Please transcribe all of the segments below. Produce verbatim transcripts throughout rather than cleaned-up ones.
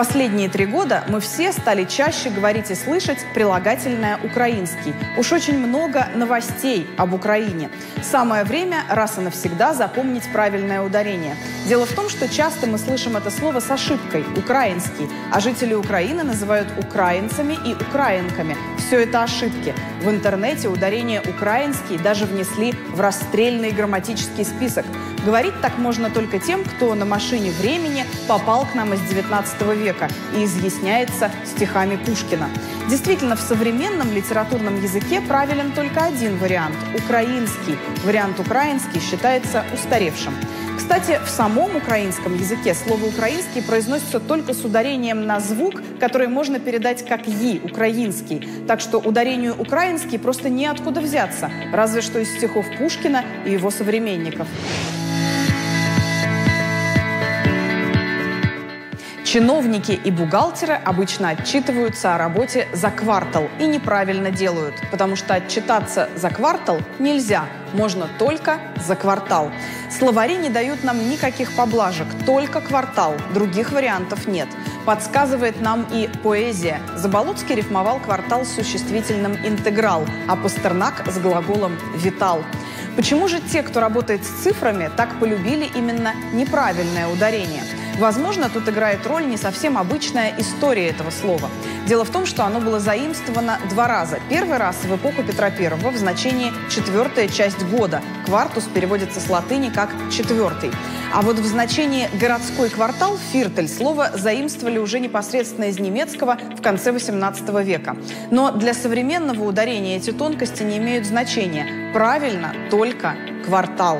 последние три года мы все стали чаще говорить и слышать прилагательное «украинский». Уж очень много новостей об Украине. Самое время раз и навсегда запомнить правильное ударение. Дело в том, что часто мы слышим это слово с ошибкой «украинский», а жители Украины называют украинцами и украинками. Все это ошибки. В интернете ударение «украинский» даже внесли в расстрельный грамматический список. Говорить так можно только тем, кто на машине времени попал к нам из девятнадцатого века и изъясняется стихами Пушкина. Действительно, в современном литературном языке правилен только один вариант – украинский. Вариант «украинский» считается устаревшим. Кстати, в самом украинском языке слово «украинский» произносится только с ударением на звук, который можно передать как «и» – «украинский». Так что ударению «украинский» просто неоткуда взяться, разве что из стихов Пушкина и его современников. Чиновники и бухгалтеры обычно отчитываются о работе за квартал и неправильно делают, потому что отчитаться за квартал нельзя, можно только за квартал. Словари не дают нам никаких поблажек, только квартал, других вариантов нет. Подсказывает нам и поэзия. Заболоцкий рифмовал квартал с существительным «интеграл», а Пастернак с глаголом «витал». Почему же те, кто работает с цифрами, так полюбили именно неправильное ударение? Возможно, тут играет роль не совсем обычная история этого слова. Дело в том, что оно было заимствовано два раза. Первый раз в эпоху Петра Первого в значении «четвертая часть года». Квартус переводится с латыни как «четвертый». А вот в значении «городской квартал» «фиртель» слово заимствовали уже непосредственно из немецкого в конце восемнадцатого века. Но для современного ударения эти тонкости не имеют значения. Правильно только «квартал».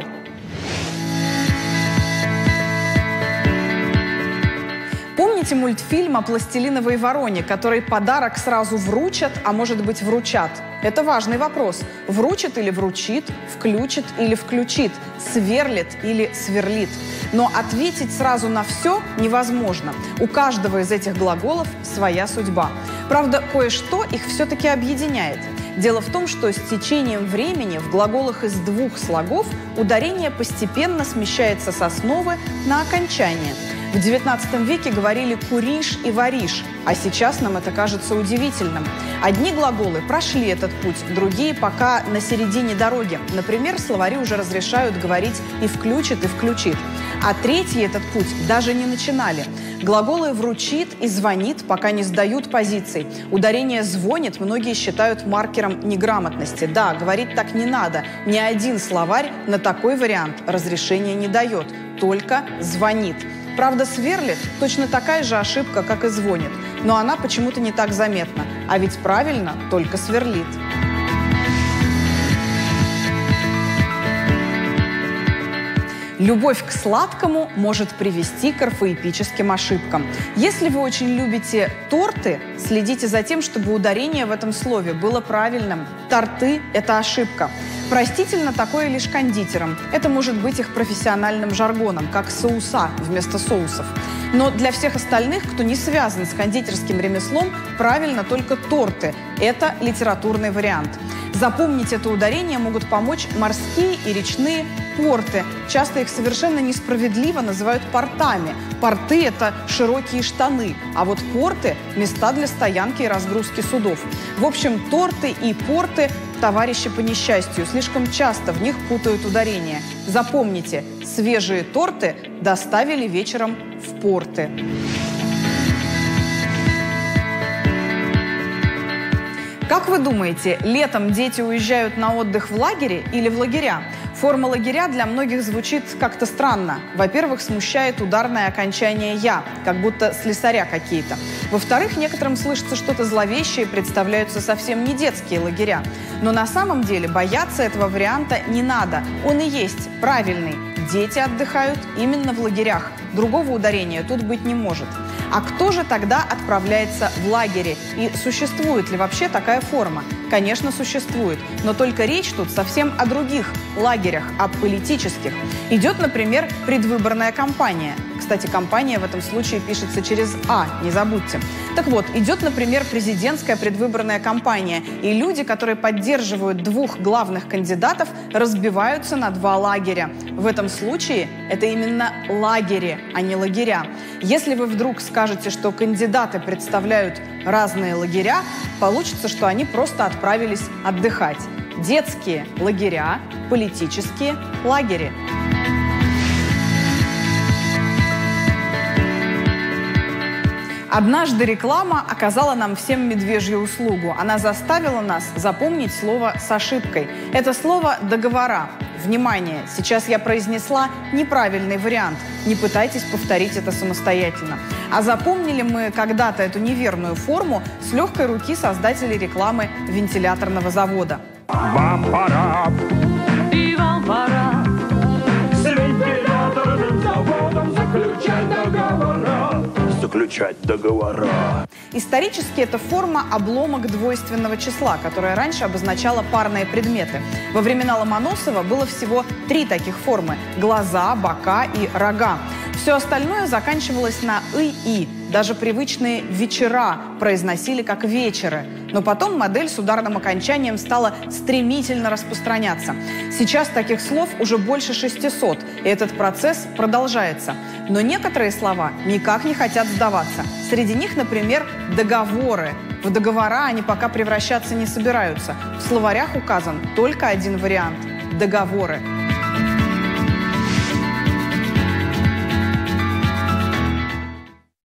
Помните мультфильм о пластилиновой вороне, которой подарок сразу вручат, а может быть вручат? Это важный вопрос. Вручит или вручит, включит или включит, сверлит или сверлит. Но ответить сразу на все невозможно. У каждого из этих глаголов своя судьба. Правда, кое-что их все-таки объединяет. Дело в том, что с течением времени в глаголах из двух слогов ударение постепенно смещается с основы на окончание. В девятнадцатом веке говорили «куришь» и «варишь», а сейчас нам это кажется удивительным. Одни глаголы прошли этот путь, другие пока на середине дороги. Например, словари уже разрешают говорить и «включит», и «включит». А третьи этот путь даже не начинали. Глаголы «вручит» и «звонит» пока не сдают позиций. Ударение «звонит» многие считают маркером неграмотности. Да, говорить так не надо. Ни один словарь на такой вариант разрешения не дает. Только «звонит». Правда, сверлит – точно такая же ошибка, как и звонит. Но она почему-то не так заметна. А ведь правильно только сверлит. Любовь к сладкому может привести к орфоэпическим ошибкам. Если вы очень любите торты, следите за тем, чтобы ударение в этом слове было правильным. Торты – это ошибка. Простительно такое лишь кондитерам. Это может быть их профессиональным жаргоном, как соуса вместо соусов. Но для всех остальных, кто не связан с кондитерским ремеслом, правильно только торты. Это литературный вариант. Запомнить это ударение могут помочь морские и речные порты. Часто их совершенно несправедливо называют портами. Порты – это широкие штаны, а вот порты – места для стоянки и разгрузки судов. В общем, торты и порты – товарищи по несчастью. Слишком часто в них путают ударение. Запомните, свежие торты доставили вечером в порты. Как вы думаете, летом дети уезжают на отдых в лагере или в лагеря? Форма лагеря для многих звучит как-то странно. Во-первых, смущает ударное окончание «я», как будто слесаря какие-то. Во-вторых, некоторым слышится что-то зловещее и представляются совсем не детские лагеря. Но на самом деле бояться этого варианта не надо. Он и есть правильный. Дети отдыхают именно в лагерях. Другого ударения тут быть не может. А кто же тогда отправляется в лагере? И существует ли вообще такая форма? Конечно, существует, но только речь тут совсем о других лагерях, о политических. Идет, например, предвыборная кампания. Кстати, кампания в этом случае пишется через «А», не забудьте. Так вот, идет, например, президентская предвыборная кампания, и люди, которые поддерживают двух главных кандидатов, разбиваются на два лагеря. В этом случае это именно лагеря, а не лагеря. Если вы вдруг скажете, что кандидаты представляют разные лагеря, получится, что они просто отправились отдыхать. Детские лагеря, политические лагеря. Однажды реклама оказала нам всем медвежью услугу. Она заставила нас запомнить слово с ошибкой. Это слово «договора». Внимание, сейчас я произнесла неправильный вариант. Не пытайтесь повторить это самостоятельно. А запомнили мы когда-то эту неверную форму с легкой руки создателей рекламы вентиляторного завода. Вам пора. И вам пора. С вентиляторным заводом заключать договора. Заключать договора. Исторически это форма обломок двойственного числа, которая раньше обозначала парные предметы. Во времена Ломоносова было всего три таких формы – глаза, бока и рога. Все остальное заканчивалось на «ы-и». Даже привычные «вечера» произносили как «вечеры». Но потом модель с ударным окончанием стала стремительно распространяться. Сейчас таких слов уже больше шестисот, и этот процесс продолжается. Но некоторые слова никак не хотят сдаваться. Среди них, например, «договоры». В договора они пока превращаться не собираются. В словарях указан только один вариант – «договоры».